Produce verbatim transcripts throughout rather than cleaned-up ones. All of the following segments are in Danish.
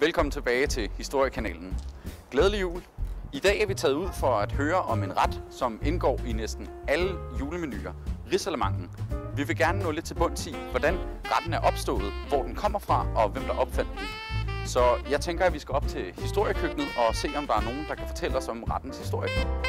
Velkommen tilbage til Historiekanalen. Glædelig jul. I dag er vi taget ud for at høre om en ret, som indgår i næsten alle julemenuer, risalamangen. Vi vil gerne nå lidt til bunds i, hvordan retten er opstået, hvor den kommer fra og hvem der opfandt den. Så jeg tænker, at vi skal op til historiekøkkenet og se, om der er nogen, der kan fortælle os om rettens historie.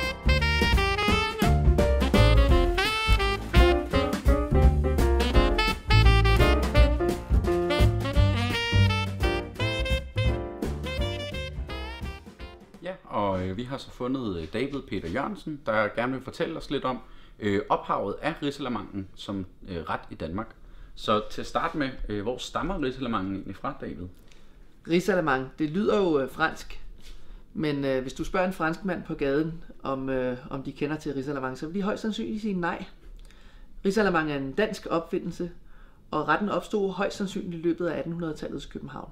Ja, og vi har så fundet David Peter Jørgensen, der gerne vil fortælle os lidt om øh, ophavet af risalamangen som øh, ret i Danmark. Så til at starte med, øh, hvor stammer risalamangen egentlig fra, David? Risalamang, det lyder jo øh, fransk, men øh, hvis du spørger en franskmand på gaden, om, øh, om de kender til risalamang, så vil de højst sandsynligt sige nej. Risalamang er en dansk opfindelse, og retten opstod højst sandsynligt i løbet af attenhundredetallets København.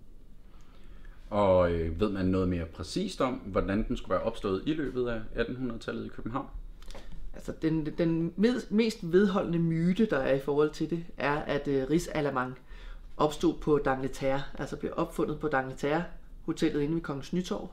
Og øh, ved man noget mere præcist om, hvordan den skulle være opstået i løbet af attenhundredetallet i København? Altså, den, den mest vedholdende myte, der er i forhold til det, er, at øh, risalamang opstod på D'Angleterre, altså blev opfundet på D'Angleterre, hotellet inde ved Kongens Nytorv.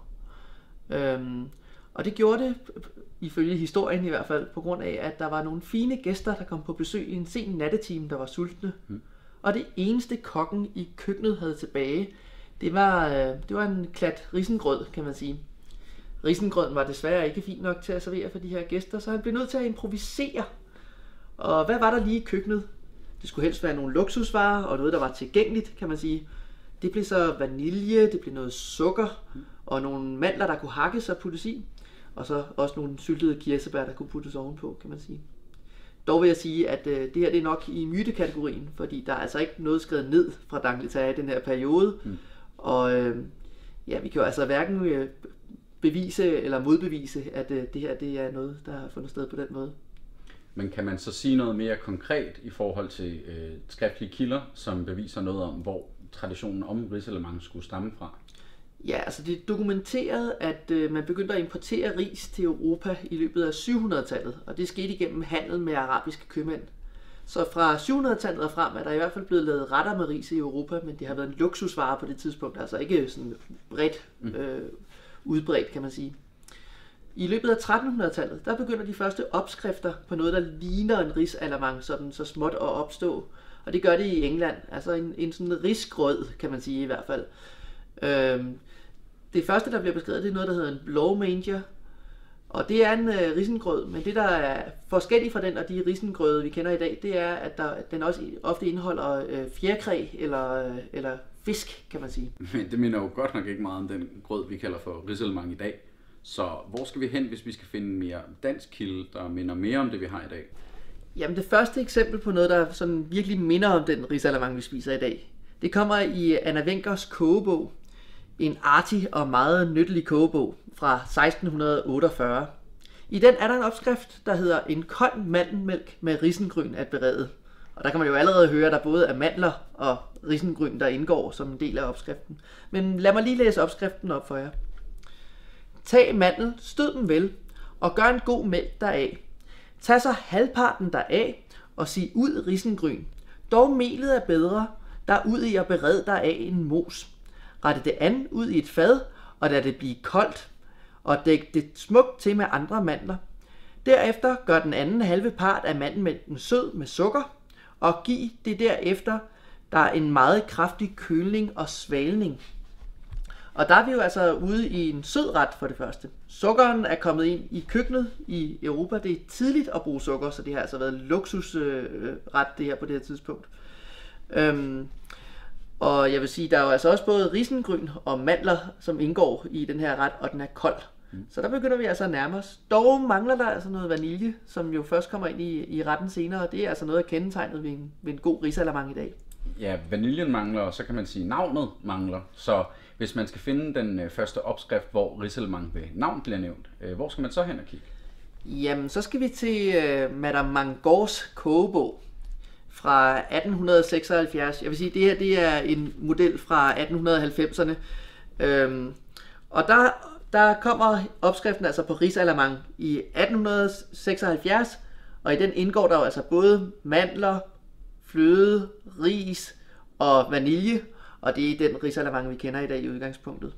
Øhm, og det gjorde det, ifølge historien i hvert fald, på grund af, at der var nogle fine gæster, der kom på besøg i en sen nattetime, der var sultne. Hmm. Og det eneste kokken i køkkenet havde tilbage, det var, det var en klat risengrød, kan man sige. Risengrøden var desværre ikke fint nok til at servere for de her gæster, så han blev nødt til at improvisere. Og hvad var der lige i køkkenet? Det skulle helst være nogle luksusvarer og noget, der var tilgængeligt, kan man sige. Det blev så vanilje, det blev noget sukker og nogle mandler, der kunne hakkes og puttes i. Og så også nogle syltede kirsebær, der kunne puttes ovenpå, kan man sige. Dog vil jeg sige, at øh, det her det er nok i mytekategorien, fordi der er altså ikke noget skrevet ned fra D'Angleterre i den her periode. Mm. Og øh, ja, vi kan jo altså hverken øh, bevise eller modbevise, at øh, det her det er noget, der har fundet sted på den måde. Men kan man så sige noget mere konkret i forhold til øh, skriftlige kilder, som beviser noget om, hvor traditionen om risalamang skulle stamme fra? Ja, altså det er dokumenteret, at øh, man begyndte at importere ris til Europa i løbet af syvhundredetallet, og det skete igennem handel med arabiske købmænd. Så fra syvhundredetallet og frem er der i hvert fald blevet lavet retter med ris i Europa, men det har været en luksusvare på det tidspunkt, altså ikke sådan bredt øh, udbredt, kan man sige. I løbet af trettenhundredetallet, der begynder de første opskrifter på noget, der ligner en risalamang, sådan så småt at opstå. Og det gør det i England, altså en, en sådan risgrød, kan man sige i hvert fald. Øhm, det første, der bliver beskrevet, det er noget, der hedder en blow manger. Og det er en øh, risengrød, men det, der er forskelligt fra den og de risengrøde, vi kender i dag, det er, at der, den også ofte indeholder øh, fjerkræ eller, øh, eller fisk, kan man sige. Men det minder jo godt nok ikke meget om den grød, vi kalder for risalamang i dag. Så hvor skal vi hen, hvis vi skal finde en mere dansk kilde, der minder mere om det, vi har i dag? Jamen det første eksempel på noget, der sådan virkelig minder om den risalamang, vi spiser i dag, det kommer i Anna Wenkers kogebog. En artig og meget nyttelig kogebog fra seksten otteogfyrre. I den er der en opskrift, der hedder en kold mandelmælk med risengryn at berede. Og der kan man jo allerede høre, at der både er mandler og risengryn, der indgår som en del af opskriften. Men lad mig lige læse opskriften op for jer. Tag mandel, stød dem vel, og gør en god mælk deraf. Tag så halvparten deraf, og sig ud risengryn. Dog melet er bedre, der ud i at berede deraf en mos. Rette det an ud i et fad, og lad det blive koldt, og dæk det smukt til med andre mandler. Derefter gør den anden halve part af mandelmælken sød med sukker, og giv det derefter der er en meget kraftig kølning og svalning. Og der er vi jo altså ude i en sød ret for det første. Sukkeren er kommet ind i køkkenet i Europa. Det er tidligt at bruge sukker, så det har altså været luksusret det her på det her tidspunkt. Øhm, og jeg vil sige, der er jo altså også både risengryn og mandler, som indgår i den her ret, og den er kold. Mm. Så der begynder vi altså at nærme os. Dog mangler der altså noget vanilje, som jo først kommer ind i, i retten senere, og det er altså noget af kendetegnet ved en, ved en god risalamang i dag. Ja, vaniljen mangler, og så kan man sige, navnet mangler. Så hvis man skal finde den første opskrift, hvor risalamang ved navn bliver nævnt, hvor skal man så hen og kigge? Jamen, så skal vi til uh, Madame Mangors kogebog fra atten seksoghalvfjerds. Jeg vil sige, det her det er en model fra atten halvfemserne. Øhm, og der, der kommer opskriften altså på risalamang i atten seksoghalvfjerds, og i den indgår der jo altså både mandler, fløde, ris og vanilje. Og det er den risalamande, vi kender i dag i udgangspunktet.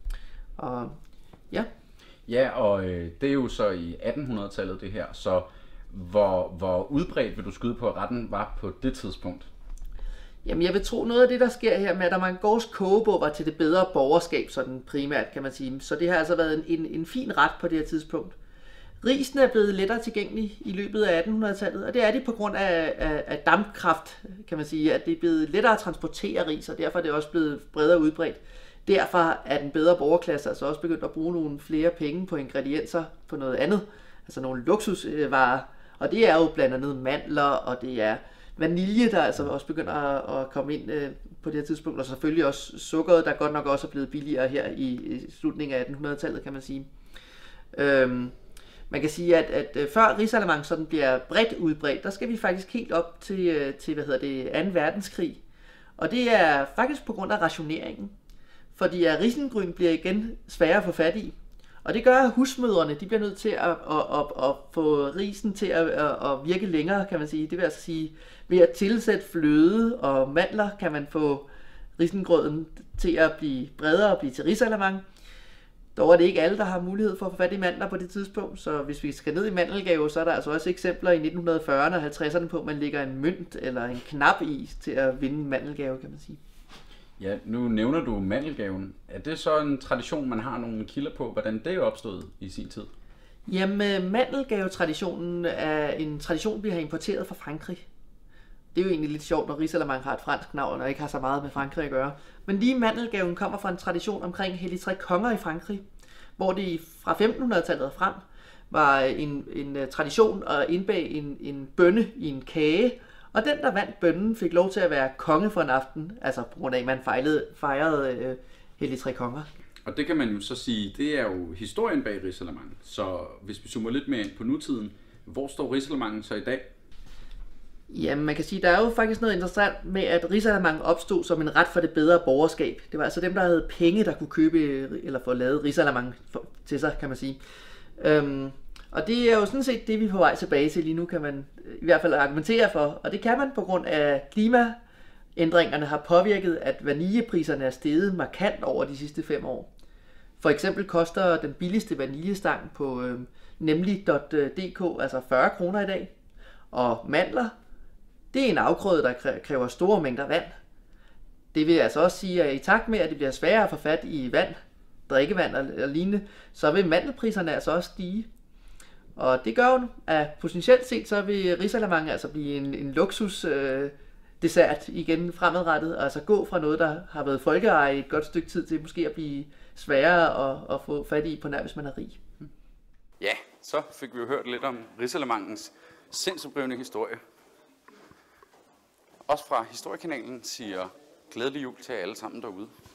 Og ja. Ja, og øh, det er jo så i attenhundredetallet det her, så hvor, hvor udbredt vil du skyde på, at retten var på det tidspunkt? Jamen jeg vil tro noget af det, der sker her med, at Damangårds kogebog var til det bedre borgerskab, sådan primært kan man sige. Så det har altså været en, en, en fin ret på det her tidspunkt. Risen er blevet lettere tilgængelig i løbet af attenhundredetallet, og det er det på grund af, af, af dampkraft, kan man sige, at det er blevet lettere at transportere ris, og derfor er det også blevet bredere udbredt. Derfor er den bedre borgerklasse altså også begyndt at bruge nogle flere penge på ingredienser på noget andet, altså nogle luksusvarer, og det er jo blandt andet mandler, og det er vanilje, der altså også begynder at, at komme ind øh, på det her tidspunkt, og selvfølgelig også sukkeret, der godt nok også er blevet billigere her i, i slutningen af attenhundredetallet, kan man sige. Øhm, man kan sige, at, at, at før risalamande sådan bliver bredt udbredt, der skal vi faktisk helt op til, til hvad hedder det, anden verdenskrig, og det er faktisk på grund af rationeringen. Fordi at risengryn bliver igen sværere at få fat i. Og det gør, at husmødrene de bliver nødt til at, at, at, at få risen til at, at, at virke længere, kan man sige. Det vil altså sige, ved at tilsætte fløde og mandler, kan man få risengrøden til at blive bredere og blive til risalamande. Dog er det ikke alle, der har mulighed for at få fat i mandler på det tidspunkt, så hvis vi skal ned i mandelgave, så er der altså også eksempler i nitten fyrrerne og halvtredserne på, at man lægger en mønt eller en knap i til at vinde en mandelgave, kan man sige. Ja, nu nævner du mandelgaven. Er det så en tradition, man har nogle kilder på, hvordan det er opstået i sin tid? Jamen, mandelgavetraditionen er en tradition, vi har importeret fra Frankrig. Det er jo egentlig lidt sjovt, når risalamande har et fransk navn og ikke har så meget med Frankrig at gøre. Men lige mandelgaven kommer fra en tradition omkring hellige tre konger i Frankrig, hvor det fra femtenhundredetallet frem var en, en tradition at indbage en, en bønne i en kage, og den, der vandt bønnen, fik lov til at være konge for en aften, altså på grund af, at man fejlede, fejrede øh, hellige tre konger. Og det kan man jo så sige, det er jo historien bag risalamande. Så hvis vi zoomer lidt mere ind på nutiden, hvor står risalamande så i dag? Jamen, man kan sige, der er jo faktisk noget interessant med, at risalamande opstod som en ret for det bedre borgerskab. Det var altså dem, der havde penge, der kunne købe eller få lavet risalamande til sig, kan man sige. Øhm, og det er jo sådan set det, vi er på vej tilbage til lige nu, kan man i hvert fald argumentere for. Og det kan man på grund af klimaændringerne har påvirket, at vaniljepriserne er steget markant over de sidste fem år. For eksempel koster den billigste vaniljestang på øh, nemlig punktum d k altså fyrre kroner i dag. Og mandler, det er en afgrøde, der kræver store mængder vand. Det vil altså også sige, at i takt med, at det bliver sværere at få fat i vand, drikkevand og lignende, så vil mandelpriserne altså også stige. Og det gør jo, at potentielt set så vil risalamande altså blive en, en luksus øh, dessert igen fremadrettet, og altså gå fra noget, der har været folkeeje i et godt stykke tid, til måske at blive sværere at, at få fat i på nær, hvis man er rig. Ja, så fik vi jo hørt lidt om risalamandens sindsoprivende historie. Også fra Historiekanalen siger glædelig jul til alle sammen derude.